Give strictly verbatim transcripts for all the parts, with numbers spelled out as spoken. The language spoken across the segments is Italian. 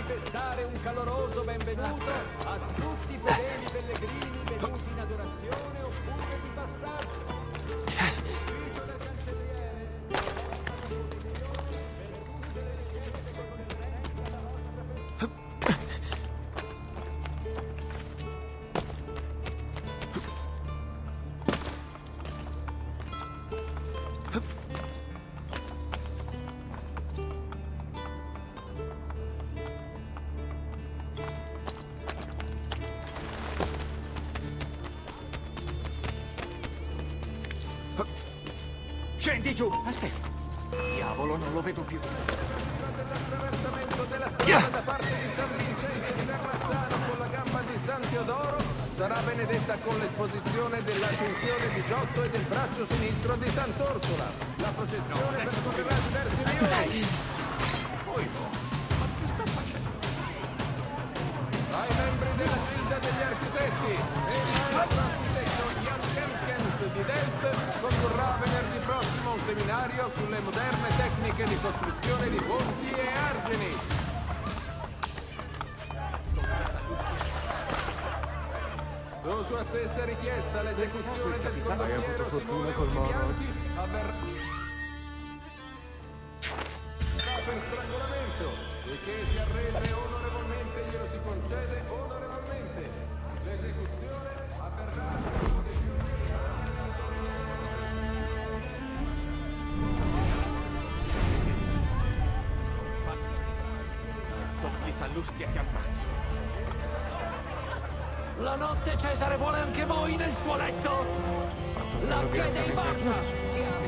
manifestare un caloroso benvenuto a tutti i fedeli pellegrini venuti in adorazione oppure di passaggio. L'ufficio del cancelliere Scendi giù! Aspetta. Diavolo, non lo vedo più. dell'attraversamento della strada da parte di San Vincenzo di Terrazzano con la gamba di San Teodoro sarà benedetta con l'esposizione dell'ascensione di Giotto e del braccio sinistro di Sant'Orsola. La processione percorrerà diversi livelli. Poi no. Ma che sta facendo? Ai membri della Gilda degli Architetti e il maestro architetto Jan Kempkens di Delft condurrà venerdì prossimo un seminario sulle moderne tecniche di costruzione di ponti e argini. Su sua stessa richiesta l'esecuzione del condottiero Simone Bianchi avverrà per strangolamento, poiché si arrese onorevolmente glielo si concede onorevolmente. L'esecuzione avverrà. Tocchi Sallusti che ammazzo. La notte Cesare vuole anche voi nel suo letto? La che dei Borgia!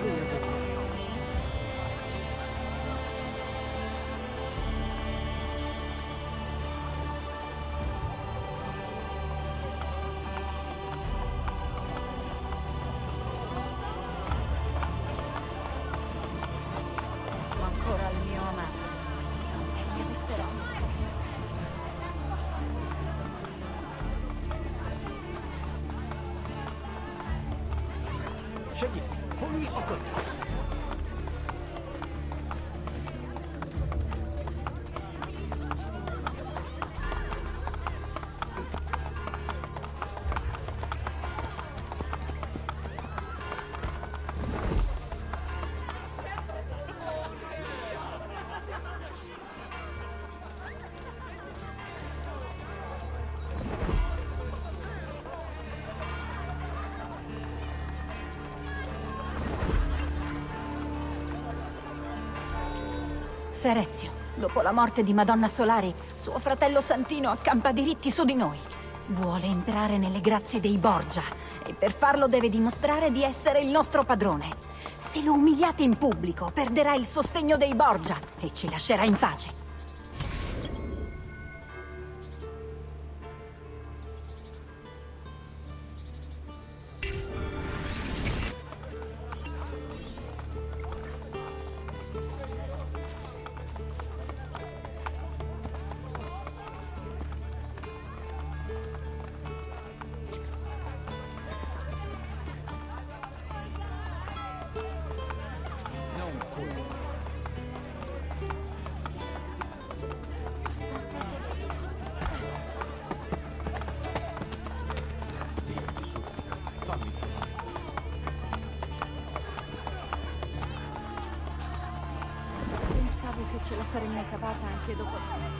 Penso ancora al mio amato. Se mi avesserò. Scegli, pugni o coltelli? Ser Ezio, dopo la morte di Madonna Solari, suo fratello Santino accampa diritti su di noi. Vuole entrare nelle grazie dei Borgia e per farlo deve dimostrare di essere il nostro padrone. Se lo umiliate in pubblico, perderà il sostegno dei Borgia e ci lascerà in pace. Pensavo che ce la saremmo cavata anche dopo.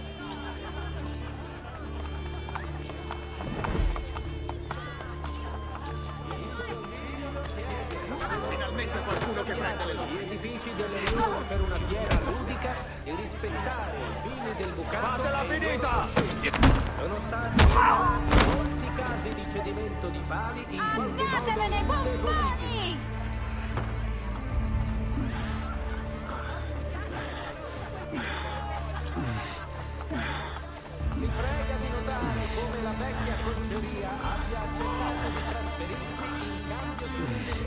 Finalmente qualcuno che prende le Gli luci. edifici delle riunioni per una fiera ludica e rispettare i fini del bucato. Fatela finita! Sono stati molti casi di cedimento di pali in qualche modo Andatevene, buffoni! Si prega di notare come la vecchia conceria abbia accettato di trasferirsi in cambio di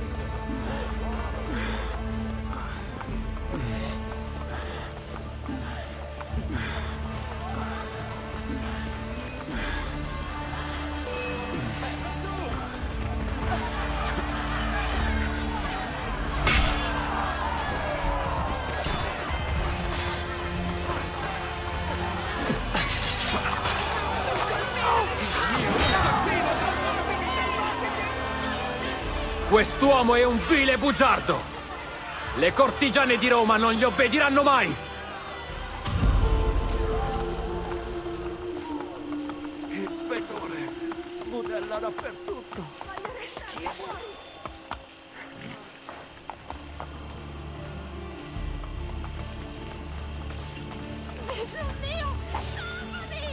Quest'uomo è un vile bugiardo! Le cortigiane di Roma non gli obbediranno mai! Il petore budella dappertutto. Che schifo. Gesù Dio, salvami!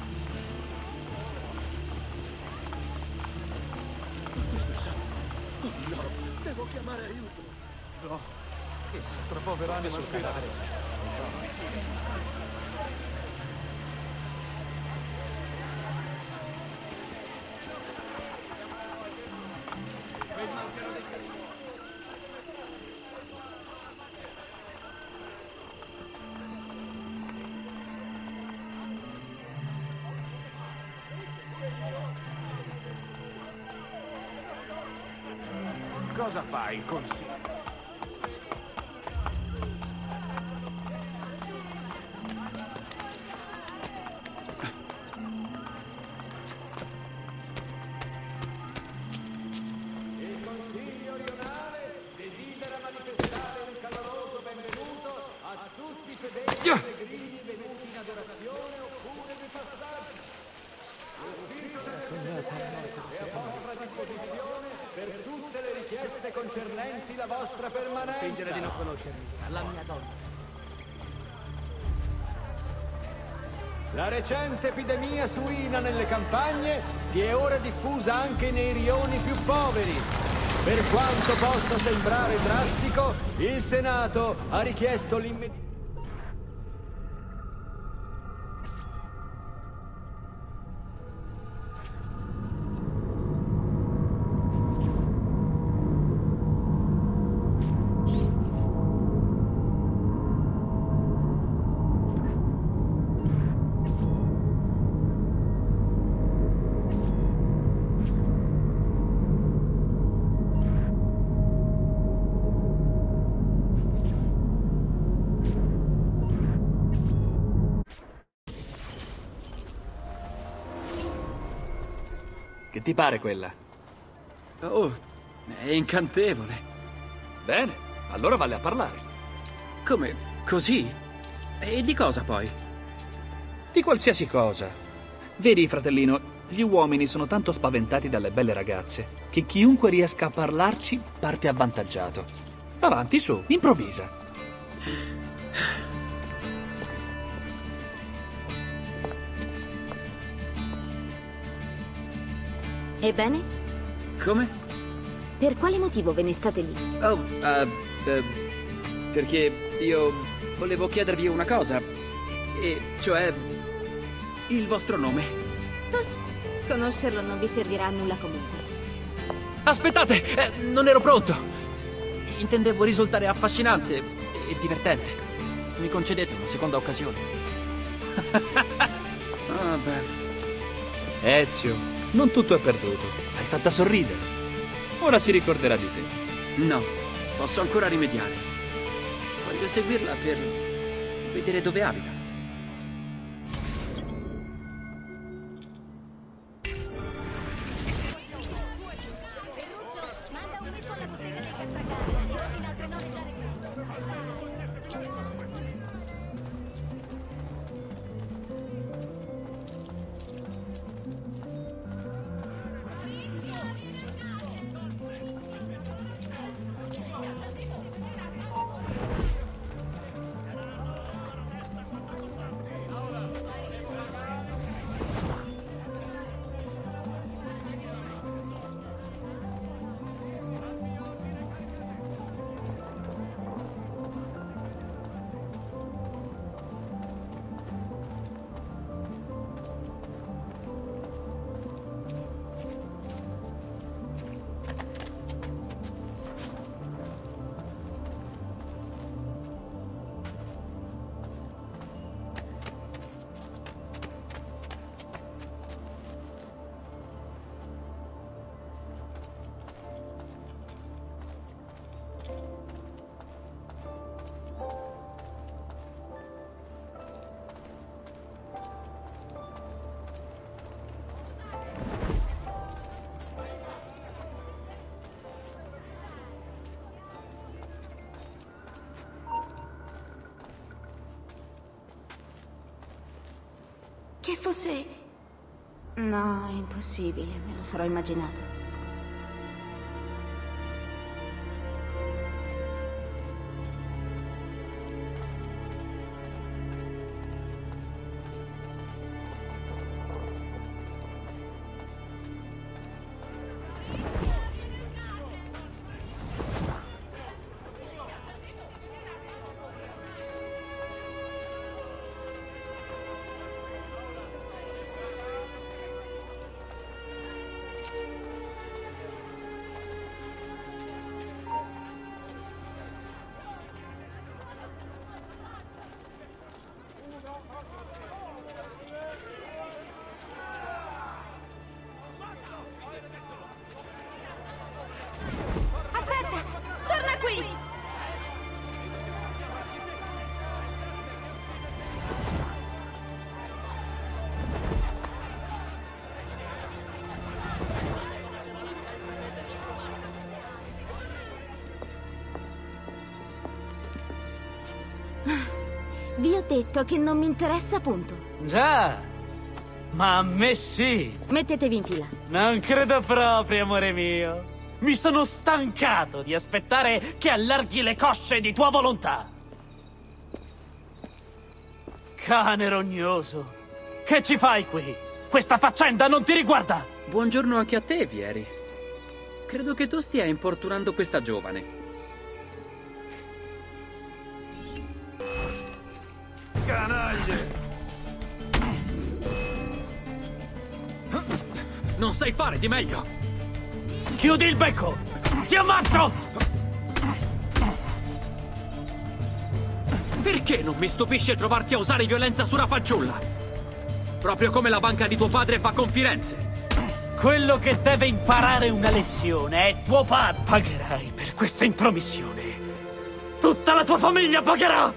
Questo è sangue. Oh no, devo chiamare aiuto. No, che si troppo anima spirare. Cosa fai il consiglio? Concernenti la vostra permanenza. Fingere di non conoscermi. La mia donna. La recente epidemia suina nelle campagne si è ora diffusa anche nei rioni più poveri. Per quanto possa sembrare drastico, il Senato ha richiesto l'immediato. Che ti pare quella? Oh, è incantevole. Bene, allora valle a parlare. Come? Così? E di cosa poi? Di qualsiasi cosa. Vedi, fratellino, gli uomini sono tanto spaventati dalle belle ragazze che chiunque riesca a parlarci parte avvantaggiato. Avanti, su, improvvisa. Ebbene? Come? Per quale motivo ve ne state lì? Oh, uh, uh, perché io volevo chiedervi una cosa, e cioè il vostro nome. Ah, conoscerlo non vi servirà a nulla comunque. Aspettate, eh, non ero pronto. Intendevo risultare affascinante e divertente. Mi concedete una seconda occasione? Ah, beh. Ezio, non tutto è perduto. L'hai fatta sorridere. Ora si ricorderà di te. No, posso ancora rimediare. Voglio seguirla per vedere dove abita. che fosse... No, è impossibile, me lo sarò immaginato. Vi ho detto che non mi interessa, punto. Già, ma a me sì. Mettetevi in fila. Non credo proprio, amore mio. Mi sono stancato di aspettare che allarghi le cosce di tua volontà. Cane rognoso, che ci fai qui? Questa faccenda non ti riguarda. Buongiorno anche a te, Vieri. Credo che tu stia importunando questa giovane. Canaglie! Non sai fare di meglio! Chiudi il becco! Ti ammazzo! Perché non mi stupisce trovarti a usare violenza su una fanciulla? Proprio come la banca di tuo padre fa con Firenze. Quello che deve imparare una lezione è tuo padre. Pagherai per questa intromissione. Tutta la tua famiglia pagherà!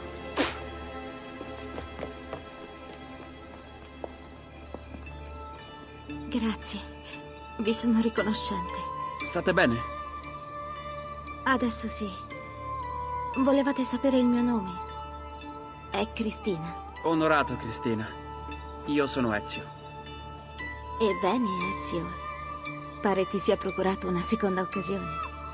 Grazie. Vi sono riconoscente. State bene? Adesso sì. Volevate sapere il mio nome? È Cristina. Onorato, Cristina. Io sono Ezio. Ebbene, Ezio. Pare ti sia procurato una seconda occasione.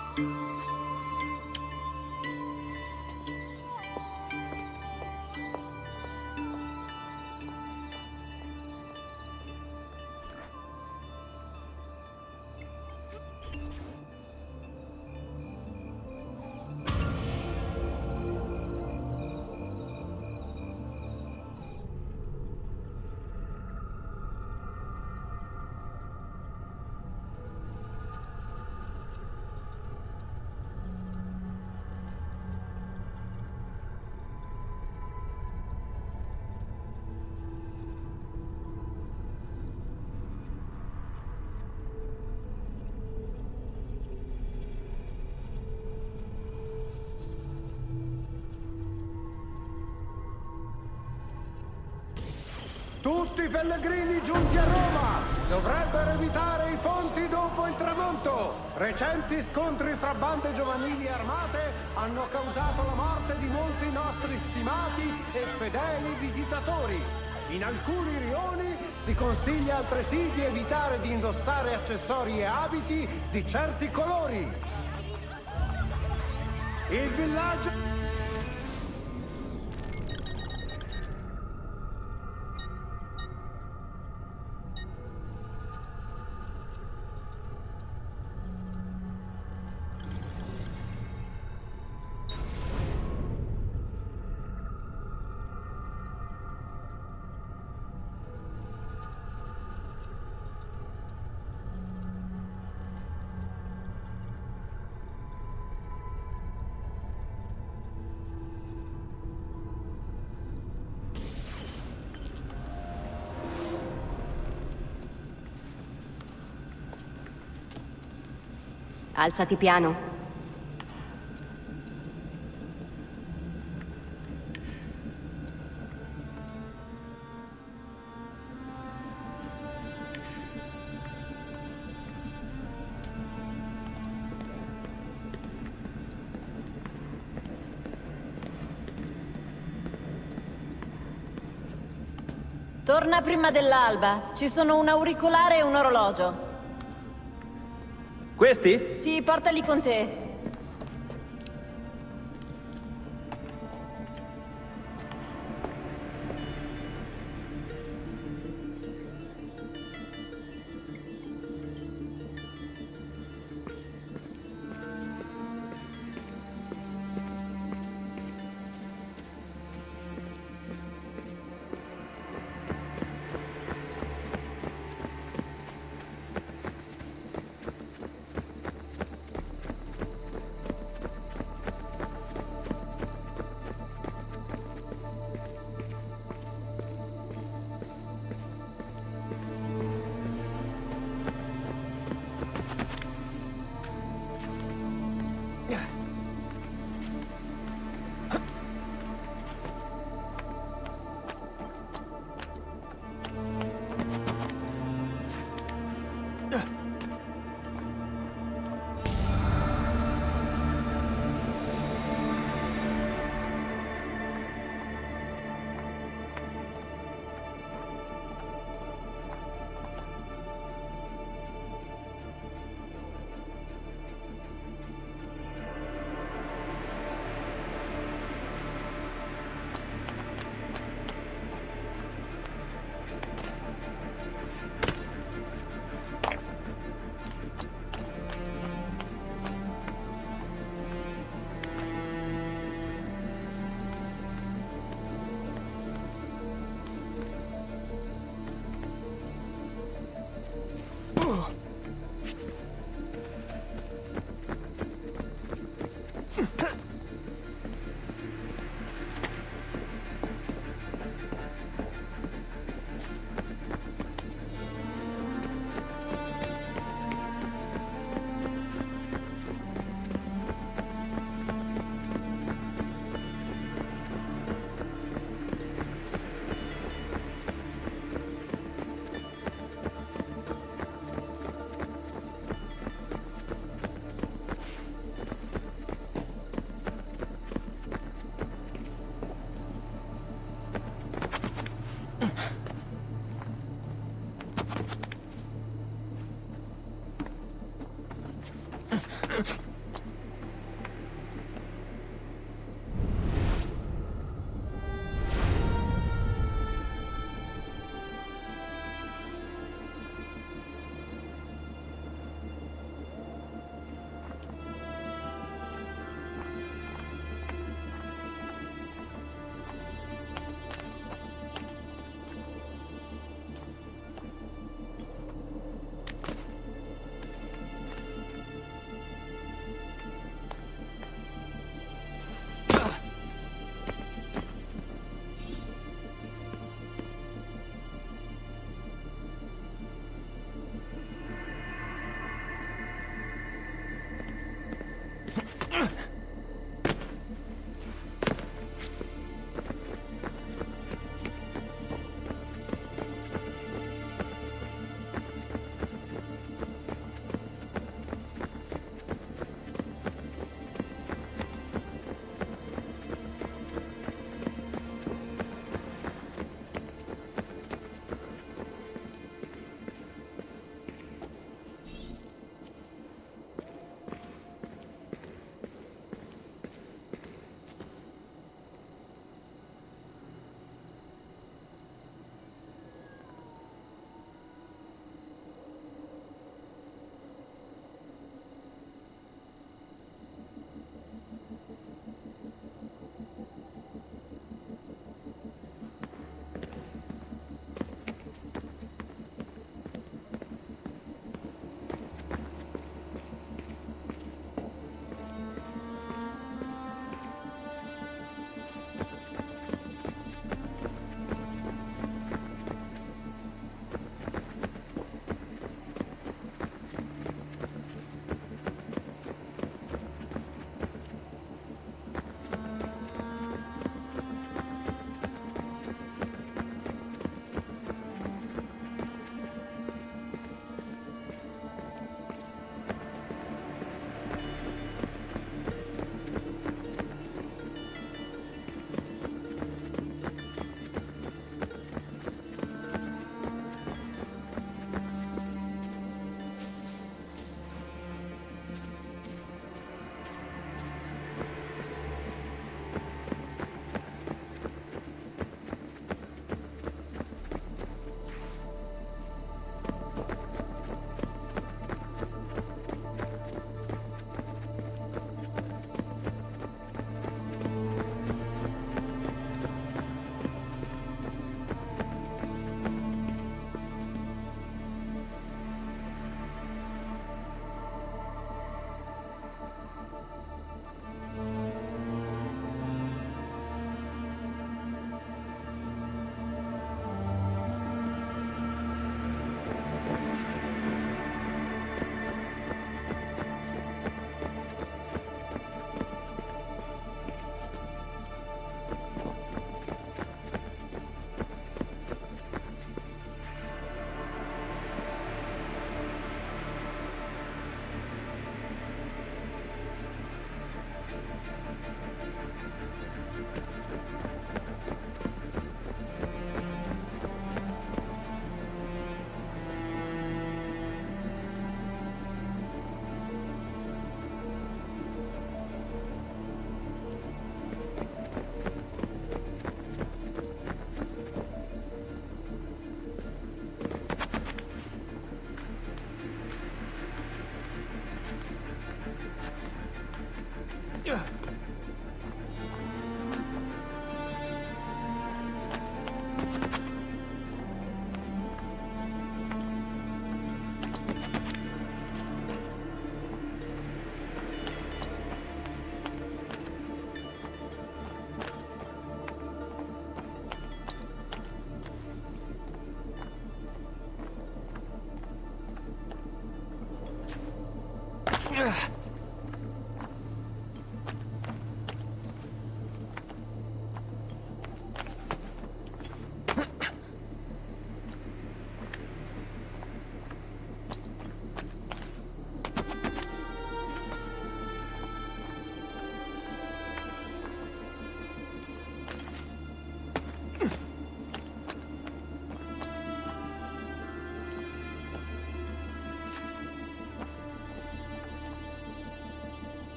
Tutti i pellegrini giunti a Roma dovrebbero evitare i ponti dopo il tramonto. Recenti scontri fra bande giovanili armate hanno causato la morte di molti nostri stimati e fedeli visitatori. In alcuni rioni si consiglia altresì di evitare di indossare accessori e abiti di certi colori. Il villaggio... Alzati piano. Torna prima dell'alba. Ci sono un auricolare e un orologio. Questi? Sì, portali con te.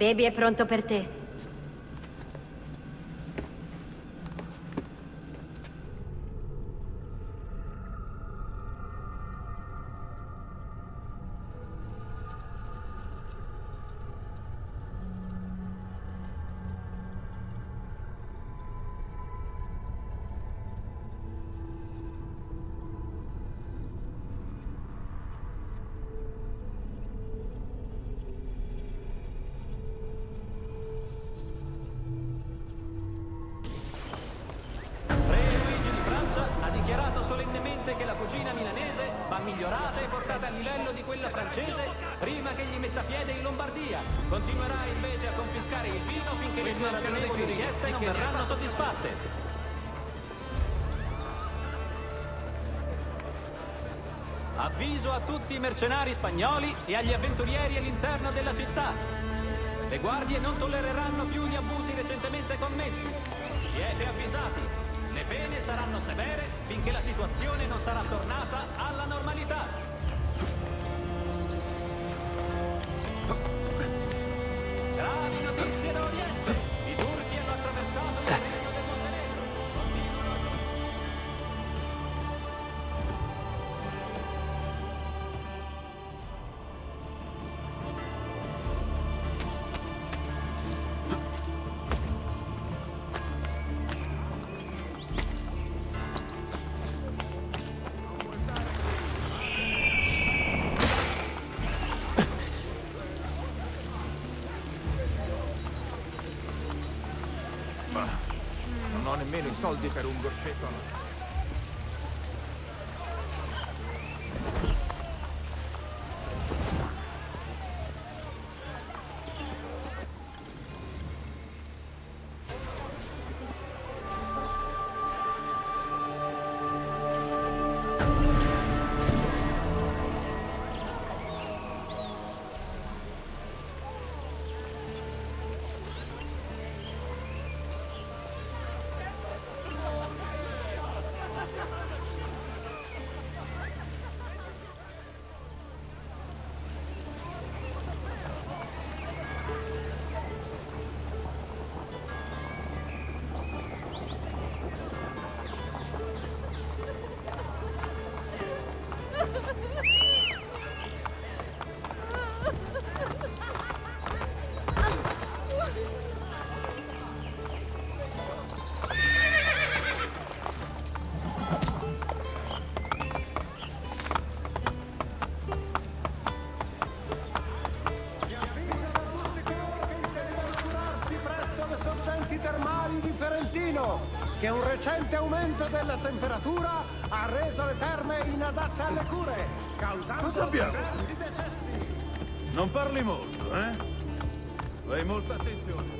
Baby è pronto per te. Che la cucina milanese va migliorata e portata al livello di quella francese prima che gli metta piede in Lombardia. Continuerà invece a confiscare il vino finché le sue ragionevoli richieste non verranno soddisfatte. Avviso a tutti i mercenari spagnoli e agli avventurieri all'interno della città. Le guardie non tollereranno più gli abusi recentemente commessi. Siete avvisati. Le pene saranno severe finché la situazione non sarà tornata alla normalità. Gravi notizie d'Oriente. I turchi hanno attraversato il Stretto del Montenegro. Continuano. Non ho nemmeno i soldi per un goccetto. Che un recente aumento della temperatura ha reso le terme inadatte alle cure, causando Cosa abbiamo? diversi decessi. Non parli molto, eh? Fai molta attenzione.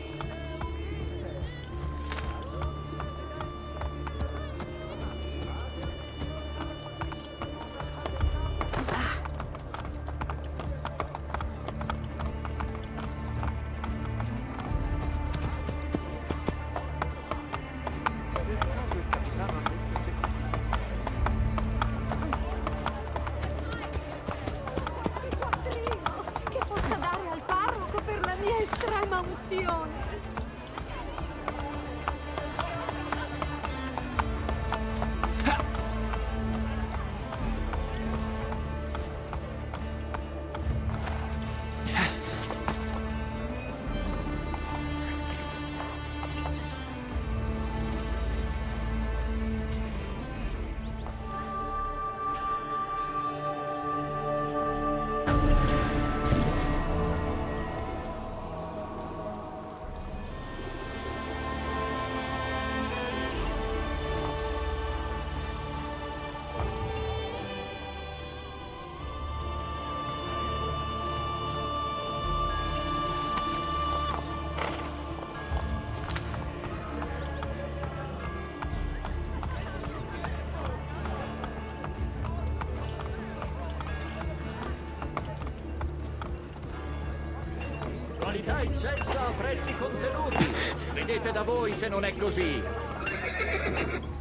Qualità eccelsa a prezzi contenuti. Vedete da voi se non è così.